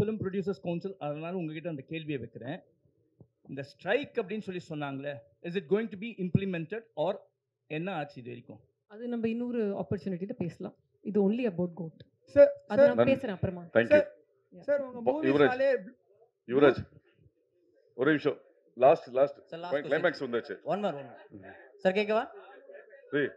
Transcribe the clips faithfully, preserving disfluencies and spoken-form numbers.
Film producers council, அதனால உங்ககிட்ட அந்த கேள்வியை வைக்கிறேன். இந்த ஸ்ட்ரைக் அப்படின்னு சொல்லி சொன்னாங்களே, is it going to be implemented or என்ன ஆச்சு இது வரைக்கும்? அது நம்ம இன்னொரு ஆப்பர்ச்சுனிட்டில பேசலாம். இது ஒன்லி அபவுட் கோட். சார் அது சார் நான் பேசுறேன் அப்புறமா. தேங்க்யூ சார் உங்க யுவராஜ் மூவிஸ்னாலே யுவராஜ் ஒரு நிமிஷம். Last last Sir, last question. Climax வந்தாச்சு. One more one more sir கேட்கவா டேய்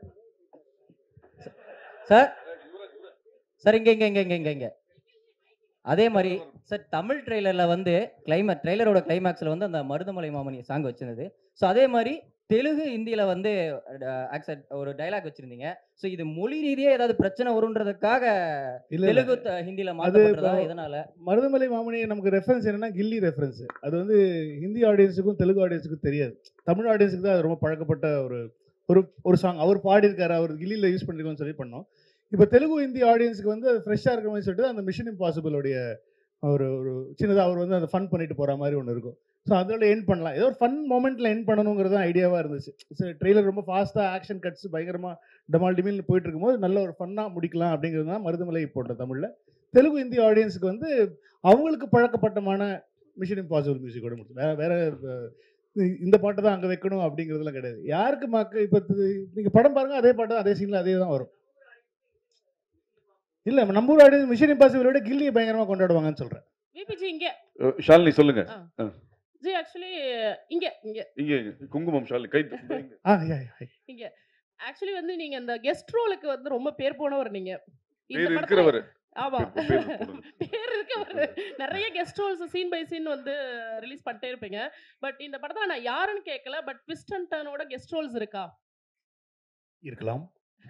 சார் சார் இங்க இங்க இங்க இங்க இங்க இங்க அதே மாதிரி சார் தமிழ் ட்ரெய்லர்ல வந்து கிளைமேக் ட்ரெய்லரோட கிளைமேக்ஸ்ல வந்து அந்த மருதமலை மாமணி சாங் வச்சிருந்தது. ஸோ அதே மாதிரி தெலுங்கு ஹிந்தியில வந்து ஆக்சட் ஒரு டைலாக் வச்சிருந்தீங்க. ஸோ இது மொழி ரீதியா ஏதாவது பிரச்சனை வரும்ன்றதுக்காக இல்ல, இல்ல. தெலுங்கு த- ஹிந்தியில அது மாற்றப்படுறதா இப்போ- இதனால? மருதமலை மாமணி நமக்கு ரெஃபரன்ஸ் என்னன்னா கில்லி ரெஃபரன்ஸ். அது வந்து ஹிந்தி ஆடியன்ஸுக்கும் தெலுங்கு ஆடியன்ஸுக்கும் தெரியாது. தமிழ் ஆடியன்ஸுக்கு தான் அது ரொம்ப பழக்கப்பட்ட ஒரு ஒரு ஒரு சாங். அவர் பாடியிருக்காரு, அவர் கில்லியில் யூஸ் பண்ணிருக்கோம்னு சொல்லி பண்ணோம். இப்போ தெலுங்கு ஹிந்தி ஆடியன்ஸுக்கு வந்து அது ஃப்ரெஷ்ஷாக இருக்கிற மாதிரி சொல்லிட்டு அந்த மிஷன் இம்பாசிபிளோடைய ஒரு ஒரு சின்னதாக அவர் வந்து அதை ஃபன் பண்ணிட்டு போகிற மாதிரி ஒன்று இருக்கும். ஸோ அதோட எண்ட் பண்ணலாம், ஏதோ ஒரு ஃபன் மொமெண்ட்டில் எண்ட் பண்ணணுங்கிறது தான் ஐடியாவாக இருந்துச்சு. ஸோ ட்ரெய்லர் ரொம்ப ஃபாஸ்ட்டாக ஆக்ஷன் கட்ஸ் பயங்கரமாக டமால் டிமில்னு போயிட்டு இருக்கும்போது நல்ல ஒரு ஃபன்னாக முடிக்கலாம் அப்படிங்கிறது தான் மருதமலை போட்ட தமிழில். தெலுங்கு ஹிந்தி ஆடியன்ஸுக்கு வந்து அவங்களுக்கு பழக்கப்பட்டமான மிஷன் இம்பாசிபிள் மியூசிக்கோட முடிச்சு வேற வேற அஹ், இந்த பாட்டை தான் அங்கே வைக்கணும் அப்படிங்கிறதுலாம் கிடையாது. யாருக்கு மக்கள் இப்போ நீங்கள் படம் பாருங்க, அதே பாட்டு தான் அதே சீனில் அதே தான் வரும். இல்லை நம்ம ஊர் ஆடியன்ஸ் மிஷன் இம்பாசிபிளோட கில்லியை பயங்கரமாக கொண்டாடுவாங்கன்னு சொல்கிறேன். விபிஜி இங்க அஹ், ஷாலினி சொல்லுங்க. ஜி ஆக்சுவலி இங்க இங்க இங்க குங்குமம் ஷாலினி கை இங்க. ஆ யா யா இங்க ஆக்சுவலி வந்து நீங்க அந்த கெஸ்ட் ரோலுக்கு வந்து ரொம்ப பேர் போனவர் நீங்க. இந்த பேர் படத்துல- இருக்கிறவர். ஆமா பேர் பேர் போடுங்க. பேர் இருக்கவர். நிறைய guest roles scene by scene வந்து ரிலீஸ் பண்ணிட்டே இருப்பீங்க. பட் இந்த படத்துல நான் யாருன்னு கேட்கல, பட் ட்விஸ்ட் அண்ட் டர்னோட கெஸ்ட் ரோல்ஸ் இருக்கா? இருக்கலாம்.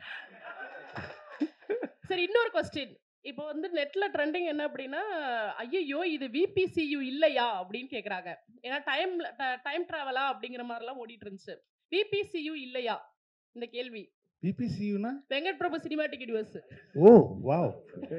சரி, இன்னொரு கொஸ்டின். இப்போ வந்து நெட்ல ட்ரெண்டிங் என்ன அப்படின்னா, ஐயோ இது விபிசியு இல்லையா அப்படின்னு கேக்குறாங்க. ஏன்னா டைம் டைம் டிராவலா அப்படிங்கிற மாதிரிலாம் ஓடிட்டு இருந்துச்சு. விபிசியு இல்லையா இந்த கேள்வி? பிபிசியூனா Venkat Prabhu cinematic universe. Oh wow,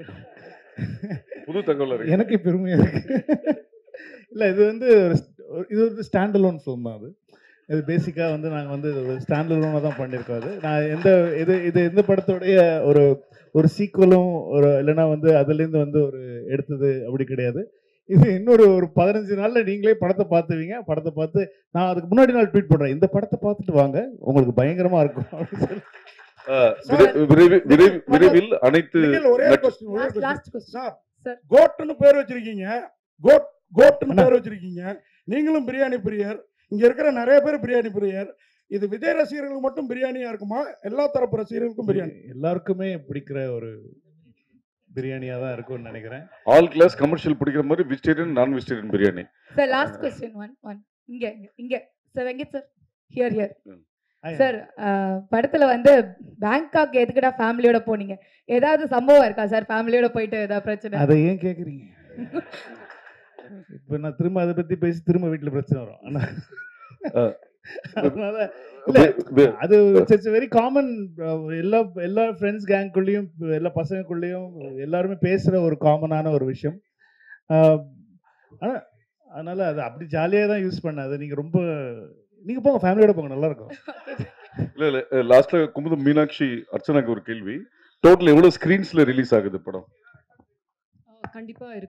புது தகவல் இருக்கு. எனக்கு பெருமையாக இருக்கு. இல்லை இது வந்து ஒரு ஒரு- இது ஒரு ஸ்டாண்ட் அலோன் ஃபிலிம் தான். அது இது பேசிக்காக வந்து நாங்கள் வந்து ஒரு ஸ்டாண்ட் அலோனாக தான் பண்ணியிருக்கோம். அது நான் எந்த இது இது எந்த படத்துடைய ஒரு ஒரு சீக்குவலும் ஒரு இல்லைன்னா வந்து அதுலேருந்து வந்து ஒரு எடுத்தது அப்படி கிடையாது. இது இன்னொரு ஒரு பதினஞ்சு நாளில் நீங்களே படத்தை பார்த்துவீங்க. படத்தை பார்த்து நான் அதுக்கு முன்னாடி நாள் ட்வீட் பண்ணுறேன், இந்த படத்தை பார்த்துட்டு வாங்க உங்களுக்கு பயங்கரமாக இருக்கும் அப்படின்னு சொல்லி. அஹ், விரை- விரைவில் விரைவில் விரைவில் அனைத்து நிகில், ஒரே நட்- question, ஒரே question. Last question. Sir Sir. கோட்னு பேர் வச்சிருக்கீங்க, கோட் கோட்னு பேர் வச்சிருக்கீங்க. நீங்களும் பிரியாணி பிரியர், இங்க இருக்கிற நிறைய பேர் பிரியாணி பிரியர். இது விஜய் ரசிகர்களுக்கு மட்டும் பிரியாணியா இருக்குமா, எல்லா தரப்பு ரசிகர்களுக்கும் பிரியாணி? எல்லாருக்குமே பிடிக்கிற ஒரு பிரியாணியாக தான் இருக்கும்னு நினைக்கிறேன். ஆல் கிளாஸ் கமர்ஷியல் பிடிக்கிற மாதிரி vegetarian non vegetarian biryani. Sir last question one one இங்க இங்க, இங்க sir Venkat sir here here Hi. Sir படத்துல வந்து பேங்காக் எதுக்குடா ஃபேமிலியோட போனீங்க? ஏதாவது சம்பவம் இருக்கா சார் ஃபேமிலியோட போயிட்டு ஏதாவது பிரச்சனை? அதை ஏன் கேட்குறீங்க? இப்போ நான் திரும்ப அதை பற்றி பேசி திரும்ப வீட்டில் பிரச்சனை வரும். ஆனா அதனால இல்ல, வே- வே- அது இட்ஸ் வெரி காமன். எல்லா எல்லா ஃப்ரெண்ட்ஸ் கேங்குள்ளேயும் எல்லா பசங்களுக்குள்ளேயும் எல்லாருமே பேசுகிற ஒரு காமனான ஒரு விஷயம். ஆனால் அதனால் அது அப்படி ஜாலியாக தான் யூஸ் பண்ண. அது நீங்கள் ரொம்ப நீங்கள் போங்க, ஃபேமிலியோட போங்க, நல்லாயிருக்கும். இல்ல இல்ல லாஸ்ட்ல குமுதம் மீனாட்சி அர்ச்சனாக்கு ஒரு கேள்வி. டோட்டல் எவ்வளவு ஸ்கிரீன்ஸ்ல ரிலீஸ் ஆகுது படம்? கண்டிப்பா இருக்கு.